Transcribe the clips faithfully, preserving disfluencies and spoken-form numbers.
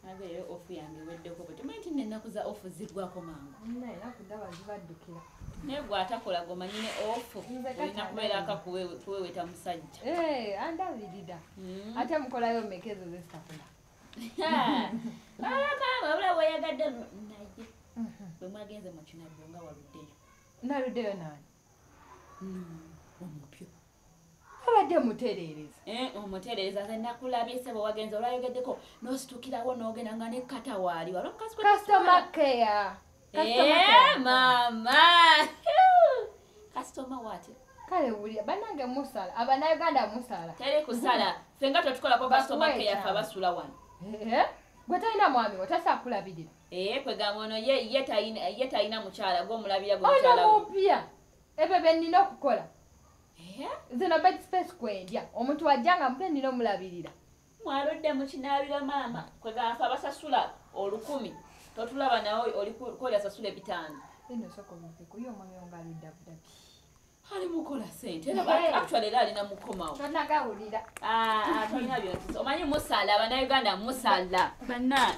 Abe ofu yange weddeko bwe tumanyi nti ennaku za ofu ziggwako mangu. Naye nakudaba zibaddukira. Naye gw'atakola gomanyine ofu olina kubeera akakuweweta musajja. Eh, andabirira. Ate mukolayo mmeka ezo zesitakula. Maama wabula weyagadde naye. Bwe mwagenze mu kinabyo nga waluddeyo. Naluddeyo nani? Omupyo. Abadde mutereereza. Eh, omutereereza ze nakulabye sebo wagenze olayogeddeko n'ositukirawo n'ogenda nga ne kata waali waliwo mukasi Customer care. Eh, mama. Customer what? Kale wulira bannange musala abannayuganda musala. Tere kusala fenga tutukolako customer care yafe abasula wano. Eh? Gwe talina mwami otasa kulabirira. Eh, kwegamba ono ye ye talina ye talina mukyala gw'omulabira gwe mukyala. Ono mupya. Ebe bennina okukola. Eh? Zino bed space kwendya. Omuntu wajjanga mpe nnina omulabirira. Mwaludde mu kinaabira maama kwegamba abasasula olukumi. Totulaba nawe oli kolya sasula bitano. Eno soko muziko yo mwami ongaludda budabi. Ali mukola sente. Era actually era alina mukomawo. Tonagawulira. Ah, atolina byonse. Omanyi musala abannayuganda musala. Banna.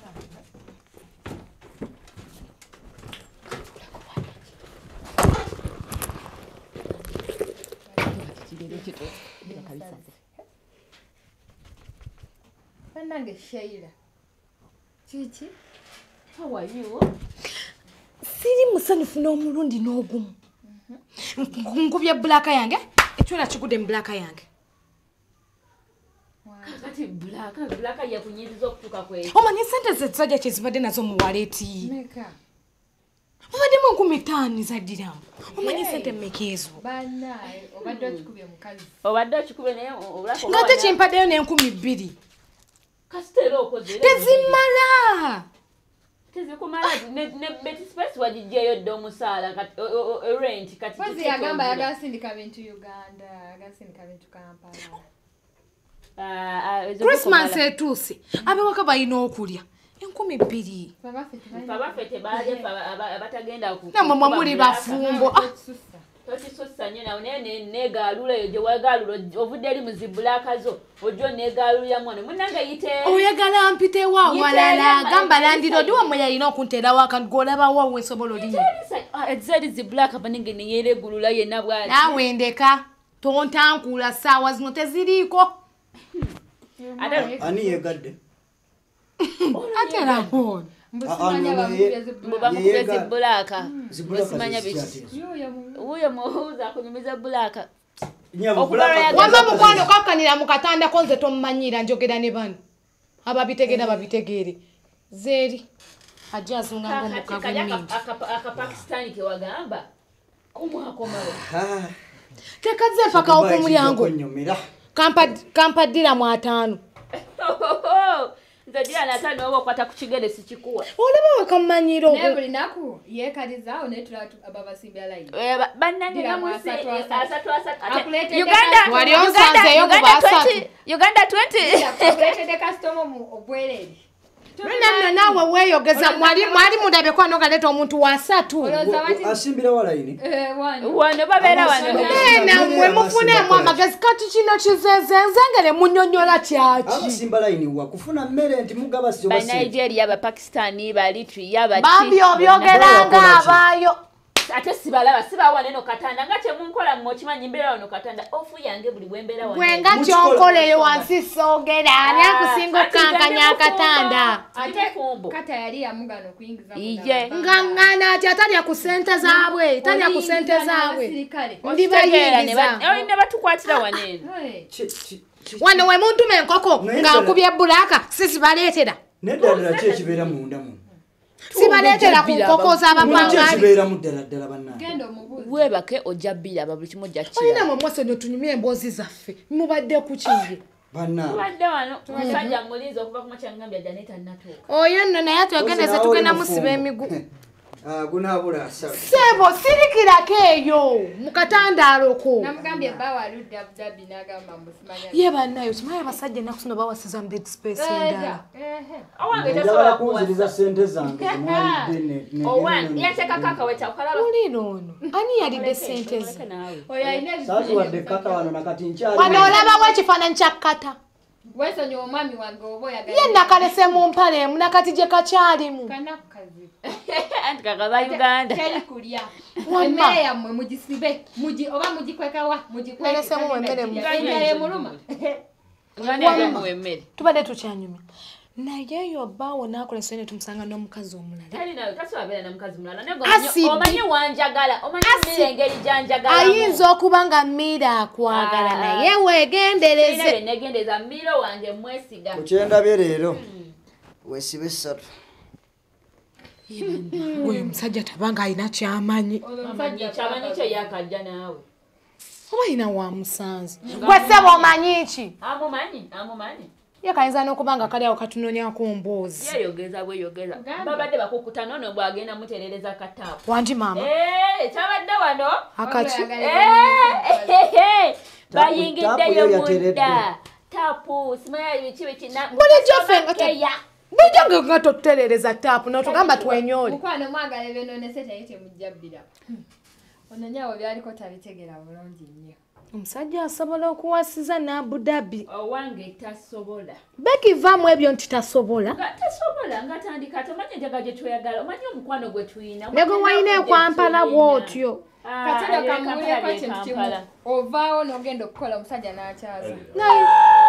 Bannange Sheila. Kiki? How are you? Siri musanyufu n'omulundi n'ogumu. Nkubye bulaka yange, ekyona kigude mu bulaka yange. Kati bulaka, bulaka yakunyiriza okutuka kwe. Omanyi sente zezajja kyezibadde nazo mu waleti. Meka. Obaddemu enkumi ttaano zaddiramu. Omanyi sente mmeka ezo? Bannaye obadde okikubye mukazi. Obadde okikubye naye obulaka. Ng'ate kimpaddeyo n'enkumi bbiri. Kasitera okoze. Tezimala. Tezikumala ne ne beti space wajijjeyo ddo omusaala kati rent kati. Pozi yagamba yagasindika bintu Uganda, yagasindika bintu Kampala. Ah, ah, Christmas etuuse. Abewaka balina okulya. Enkumi bbiri. Babafete baje abatagenda ku. Namwe mwamuli bafumbo. Tosisussa nnyo nawe naye neegaalula eyo gye weegaalula ovudde eri mu zibulaka zo ojjo neegaalulya mwana munnange yite oyagala mpite wa walala gamba landiro diwa mwe yalina okunteera waka ng'olaba wa weesobola olinya ezeri zibulaka banenge neyeregulula yenna bwati naawe ndeka tontankula ssaawa zino teziriiko ani yeegadde ate rabona Mbubamukube zibulaka Simanya biki Uyo muhuza akunyumiza bulaka Wama mukwano kakanira mu katanda konze tommanyira njogera ne bano ababitegera babitegere zeri ajja azunga ngo mu gavumenti aka Pakistani ke wagamba kumwakomawo tekaze mpaka okumulyango kampadira mu atano Nzadira natano obo kwata kuchigere sichikuwa. Olaba wakamanyiro. Nebuli naku yekaliza onetula ababasimbya line. Eh bannange namuse asatu asatu. Uganda wali onsanze yo kubasatu. Uganda twenty. Akulete customer mu obwereri. Nna nawe weyogeza mwali mwali mudabe kwa nogaleta omuntu wasatu. Asimbira wala ini. Eh wano. Wano babera wano. Eh na mwe mufune mwa magezi kati kino kizeze nzengere munyonyola kyaki. Asimba line wa kufuna mmere nti mugaba sio basi. Ba Nigeria ba Pakistani ba Eritrea yaba. Bambi obyogeranga abayo. Ate sibalaba sibawa neno katanda ngache munkola mmochimanyi mbera wano katanda ofu yange buli bwembera wano. Gwenga kyonkole wansi sogera ani akusingo kankanya katanda. Ate kumbo. Kata yali ya mugano kuyingiza mu. Ije. Ngangana ati atali ya kusente zaabwe, tali ya kusente zaabwe. Ndi bayingiza. Eyo ne batukwatira wanene. Wano we muntu menkoko nga nkubye bulaka sisi baleetera. Nedda kye kibeera munda mu. Sibaletera ku nkoko z'abapangali. Kibeera muddala ddala banna. Genda omubuzi. Webake ojabira babuli kimujja kira. Olina mu mwaso nyo tunyumye emboozi zaffe. Mubadde ku kingi. Banna. Mubadde wano. Musajja mulizo okuva ku machangambya Janeta Natoka. Oyo nno naye atwegendeze tugenda musiba emigu. Ah gunabula asa. Sebo sirikirako eyo mu katandaalo Namugambye bawa aludda Dabi n'agamba musimanya. Ye bannayo kimaya abasajja nakusino bawasiza bed space endala. Ehe. Awange tasobola kuziriza sente zange mwalidde ne. Owan yateka kaka weta okalaba. Olino ono ani yalidde sente ze. Oya ine sasa wadde kaka wano nakati nkyali. Wano olaba wa kifaananyi kya kata. Wesonyo omwami wange oba oyagala. Ye nakalese mu mpale munakati gye kakyalimu. Kanaku kazibu. Anti kakaba Uganda. Kali kulya. Wamma. Emmere yammwe mugisibe. Mugi oba mugikwekawa. Mugikweka. Nalesemu emmere mu- Emmere muluma. Ngani mu emmere. Tubadde tukyanyumya. Naye yo bawo nakolesa ne tumusanga n'omukazi omulala. Kali nawe kasobeera na mukazi mulala. Acid. Nego omanyi wanjagala. Omanyi Acid. mmere engeri janjagala. Ayinza okuba nga Mira akwagala Ah. naye weegendereze. Nze negendeza mmiro wange mwesiga. Kukyendabye leero weesibe essatu. Oyo omusajja tabanga alina kyamanyi. Amanyi kyamanyi kyo yakajja naawe. Oba alina wa musanze. Gwe ssebo omanyi ki? Amumanyi, amumanyi. Ye kayinza n'okuba nga kali awo katunoonyako mboozi. Yeyogeza bweyogeza. Uganda. Babadde bakukuta nono bwagenda mutereereza kataapu. Wanti maama. Eh, kyabadde wano. Akaki. Eh, bayingiddeyo Taapu yo yateredde. munda. Taapu, simanya biki biki na. Bulijjo ffe nga Keya. Bulijjo nga totutereereza taapu n'otugamba twenyole. Mukwano mwagala benoonese naye temujjabbira. Ono nyawo byaliko tabitegera bulungi nnyo. Omusajja asobola okuwasiza ne Abu Dhabi. Owange tasobola. Bekivaamu ebyo nti tasobola. Nga tasobola ngatandika tomanyi enjaga gye tweyagala. Omanyi omukwano gwe tulina. Ne gwe walina ekwampala bw'otyo. Katero kamuuleko kintu kimu. Ovaawo n'ogenda okukola omusajja n'akyaza. Naye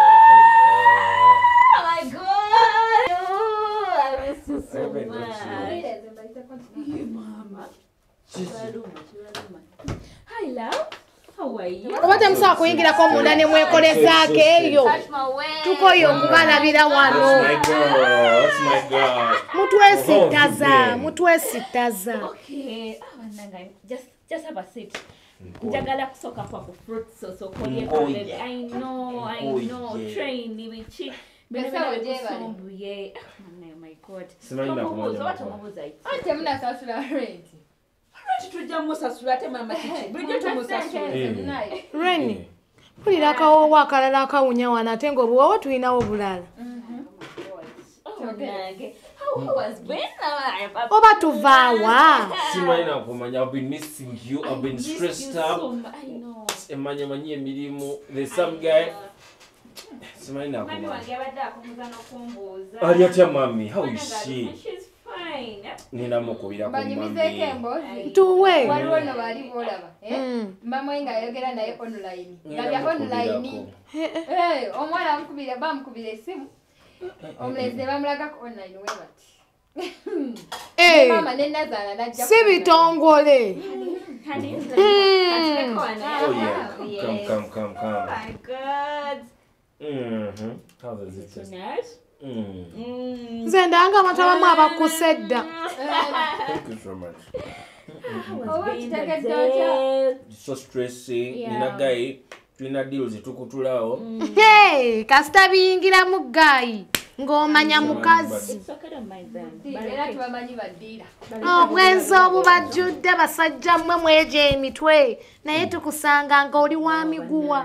Oh my God! Oh, I miss you so much. Mama. Chibaluma, chibaluma. Hi, love. How are you? oba temusobola kuyingirako munda ne mwekolezaako eyo. Touch my way. Tukoye okubalabira That's wano. my girl. That's my girl. Mutwesittaza, mutwesittaza. Okay. Oh, Nanga, just just have a seat. Njagala kusoka kwa ku fruit sauce okolye Oh, baby. yeah. I know, I Oh, know. yeah. Train ni bichi. Bese Bene oje bali. kusumbuye. Oh my God. Simanyi na kumanya Tomubuuza, makulu. tomubuuza iki? Ate munasasula rent. Lwaki tujja musasula ate mama kiki? Bulijjo tumusasula. Eh. Reni, mpulira akawoowo akalala akawunya wano ate ng'obuwoowo tulinawo bulala. Oh, Nange. How has been? Oba tuvaawa. Simanyi na kumanya. I've been missing you. I've been stressed up. I know. Emanya manyi emirimu. There's some guy. Simanyi na Mami kumanya. wange abadde akumbuza n'okumbuuza. Ali atya mami? How is she? She's fine. Ninamukubira ku Banyumizeeko mami. emboozi. Tuwe. Waliwo no baali boolaba. Mm. Mbamwe ng'ayogera naye online. Labya Ninamukubirako. online. Eh, omwana amukubira bamukubira essimu. Omulezi bamulagako online we bati. Eh, Mama ne Nazaala najja. si bitongole. Honey, Mm. Oh yeah. Come, come, come, Oh come. my God. Mm-hmm. How does it So taste? nice. Mm. Mm. Nze ndanga abatabamu abakusa edda. Thank you so much. Oba Been the kitegeddwa otya? day. So stressing. Yeah. Nina guy. Tulina deals tukutulawo. Hey, kasita biyingiramu gaayi ng'omanya mukazi. It's okay, don't mind them. Era tubamanyi baddiira. Obwenzi obu bajjudde basajja mmwe mwejo emitwe naye tukusanga ng'oli wa miguwa.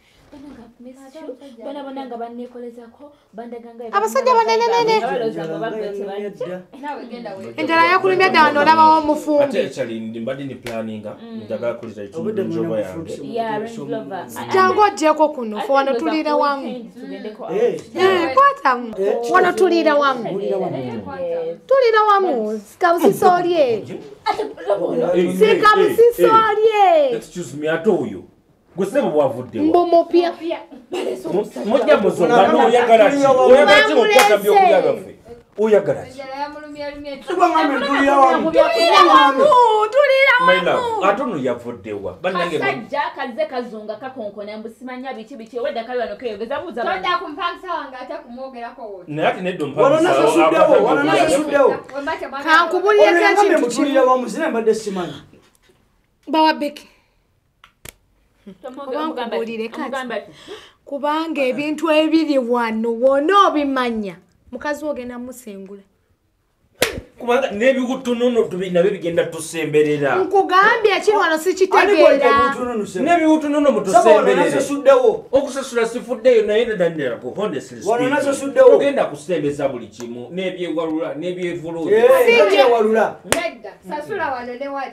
Bana bana nga banneekolezako bandaganga Abasajja banenenene. Naawe genda we. Enjala yakulumya ddala n'olabawo Ate omufumbi. actually ndi mbadde ni planninga. Njagala kulira ekitundu Obudde enjoba mulina yange. fruits. Yeah, Range Rover. Jangu oggyeko kuno fe wano tuliira wamu. Eh. Eh, kwatamu. Eh, Wano tuliira wamu. Mulira wamu. Tuliira wamu. Sikabusisa olye. Hey, Sikabusisa hey, hey. olye. Excuse me, ate oyo. Gwe ssebo bwavuddewa. Mbu mupya. Mujja muzonga n'oyagala ki? Oyagala ki okukwata byokulya byaffe? Oyagala ki? Enjala yamulumyalumya. Tuba ngambe tulira wamu. Tuliira wamu. Tuliira My wamu. love, ate ono yavuddewa. Bannange ba- Kasajja kazze kazunga kakonkona mbusimanya biki biki wedda kali wano keyogeza buuza bano. Todda ku mpangisa wange ate kumwogerako woti. naye ate nedda Wano nasasuddewo, wano nasasuddewo. Kankubulireko Olwo ngambe ekintu mutulira kimu. wamu zine mbadde simanyi. Bawa Beki. Tomugamba- Oba nkubulire kati. omugamba ati, Kubanga ebintu ebiri wano wona obimanya. Mukazi ogenda musengula. kubanga n'ebiwutunono tubi- nabyo bigenda tusemberera. Nkugambye ekiri wano Ani sikitegeera. gwe N'ebiwutunono Saba wano mutusemberere. nasasuddewo. Okusasula sifuddeyo naye nedandiraku honestly Wano speaking. nasasuddewo. Ogenda kusembeza buli kimu n'ebyewalula n'ebyevuluuzi. Eh, Sijja. nabyewalula. Nedda, sasula wano ne wali.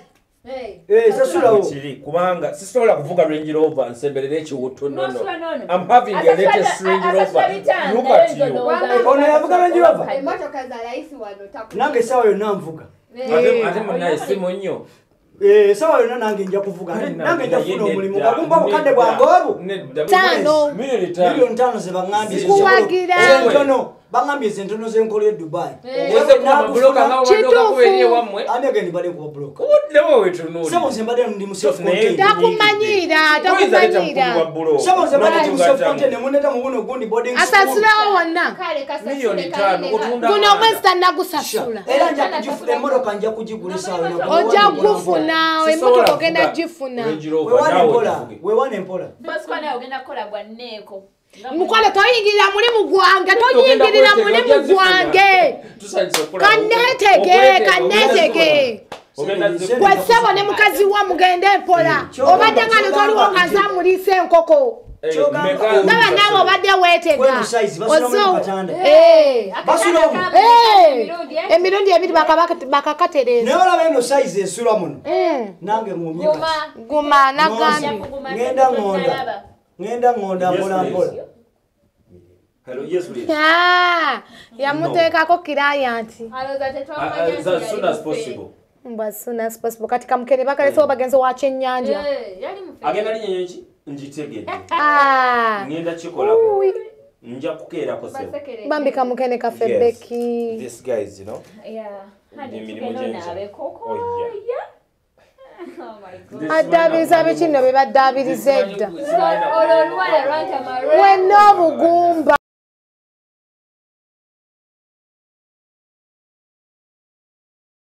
Eh, sasulawo. Kiri kubanga sisobola kuvuga Range Rover nsemberere ekiwutu no no. no, no. I'm having a latest Range Rover. Look at you. Ono yavuga Range Rover. Emotoka za rais wano taku. Nange sawa yonna nvuga. Ate ate munaye simu nnyo. Eh, sawa yonna nange nja kuvuga. Nange nja kufuna omulimu. Bagumba bukadde bwange obu. Tano. Milioni tano. Milioni tano ze bangambye. Zikuwagira. Entono. Bangambye zentono zenkolye Dubai. Wese kuma bloka nga wadoka kuberie wamwe. Ani ageni bale ku bloka. Lewo wetu nuli. Sabo zembade ndi mu self contained. Takumanyira, takumanyira. Sabo zembade ndi mu self contained muneta mu buno gundi boarding school. Asasulawo wonna. Kale kasasule. Milioni tano otunda. Kuno mwesta nagusasula. Era nja kujifuna emotoka nja kugigulisa awo. Oja gufuna, emotoka ogenda gifuna. Range We Rover wane nawe mpola. tuvuge. We wane mpola. Basi kwa nayo ogenda kola gwa Neeko. Mukwano toyingirira mulimu gwange, toyingirira mulimu gwange. Kanetege, kanetege. Gwesebo ne mukazi wa mugende mpola. Obadde nga ne toliwo nga zamulise enkoko. Ndaba nawe obadde weetega. Ozo. Eh. Eh. Emirundi ebiri bakakatereza. Ne olaba eno size esula muno. Nange mu myaka. Guma nagambi. Ngenda ngonda. Ngenda ngonda mpola mpola. Hello, yes please. Ah, yamuteekako kirayanti. Aloza As tetwamanya. soon as possible. Mbwa as soon as possible. Katika mkene bakalese bagenzi wa kyennyanja. Eh, yali mufe. Agenda linyenye ki? Njitegedde. Ah. Ngenda kikolako. Uwi. Nja kukeerako sebo. Basekere. Bambika mukene kafe Yes. beki. This guys, you know. Yeah. Hadi Emirimu tugenda gyenja. naabe koko. Oh, yeah. Yeah. Oh my God. Addaabiriza biki nno bye baddaabiriza edda. Olwo oluwala lwantama. Mwenna obugumba.